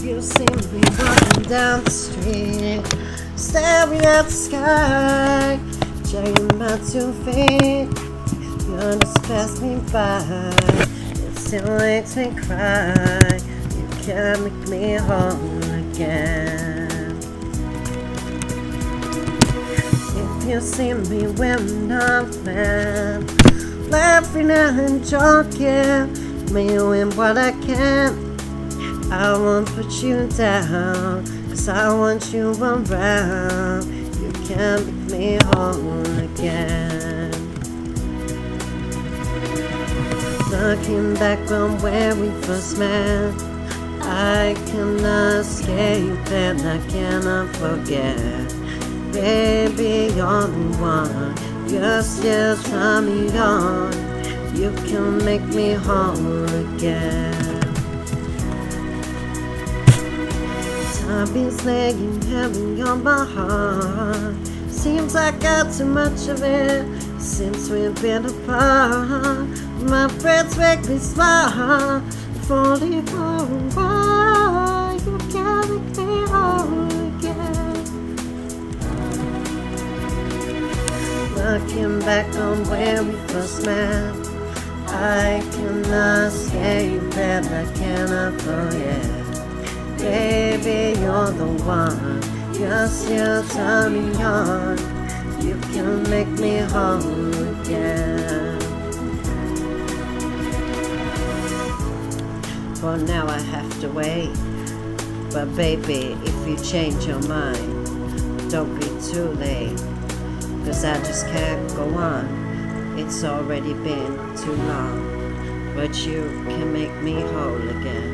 You see me walking down the street, staring at the sky, dragging my 2 feet. You just pass me by, it still makes me cry. You can't make me whole again. If you see me when I'm mad, laughing and joking, doing what I can, I won't put you down, 'cause I want you around. You can't make me whole again. Looking back on where we first met, I cannot escape and I cannot forget. Baby, you're the one, you're still turning on. You can make me whole again. I've been laying heavy on my heart. Seems I got too much of it since we've been apart. My friends make me smile, falling for a while. You can't make me whole again. Looking back on where we first met, I cannot escape and I cannot forget. Baby, you're the one, you're still turning on. You can make me whole again. For now I have to wait, but baby, if you change your mind, don't be too late, 'cause I just can't go on. It's already been too long, but you can make me whole again.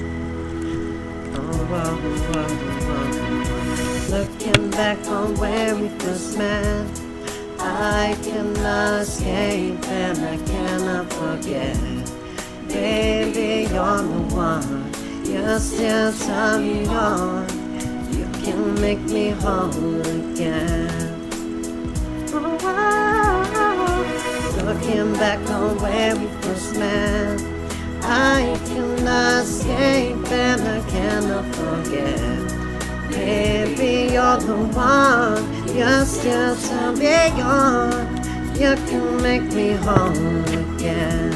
Looking back on where we first met, I cannot escape and I cannot forget. Baby, you're the one, you're still turning on. You can make me whole again. Looking back on where we first met, I cannot escape and I cannot forget. Baby, you're the one, you're still turning on. You can make me whole again.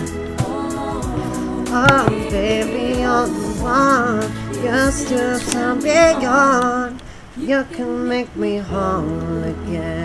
Oh, baby, you're the one, you're still turning on. You can make me whole again.